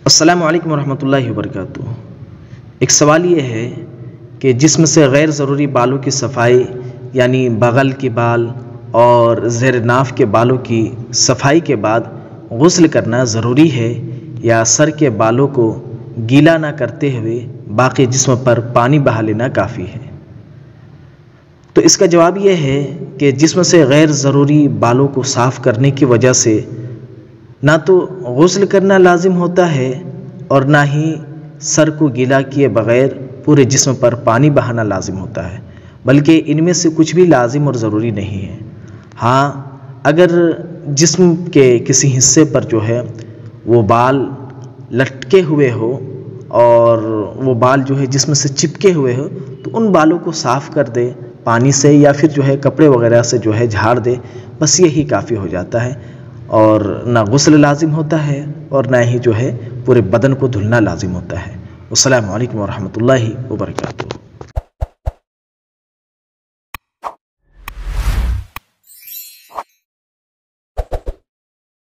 السلام علیکم ورحمۃ اللہ وبرکاتہ۔ ایک سوال یہ ہے کہ جسم سے غیر ضروری بالوں کی صفائی یعنی بغل کے بال اور زیر ناف کے بالوں کی صفائی کے بعد غسل کرنا ضروری ہے یا سر کے بالوں کو گیلا نہ کرتے ہوئے باقی جسم پر پانی بہا لینا کافی ہے؟ تو اس کا جواب یہ ہے کہ جسم سے غیر ضروری بالوں کو صاف کرنے کی وجہ سے نہ تو غسل کرنا لازم ہوتا ہے اور نہ ہی سر کو گیلا کیے بغیر پورے جسم پر پانی بہانا لازم ہوتا ہے، بلکہ ان میں سے کچھ بھی لازم اور ضروری نہیں ہے۔ ہاں، اگر جسم کے کسی حصے پر جو ہے وہ بال لٹکے ہوئے ہو اور وہ بال جو ہے جسم سے چپکے ہوئے ہو تو ان بالوں کو صاف کر دے پانی سے، یا پھر جو ہے کپڑے وغیرہ سے جو ہے جھاڑ دے، بس یہی کافی ہو جاتا ہے، اور نہ غسل لازم ہوتا ہے اور نہ ہی جو ہے پورے بدن کو دھلنا لازم ہوتا ہے۔ السلام علیکم ورحمۃ اللہ وبرکاتہ۔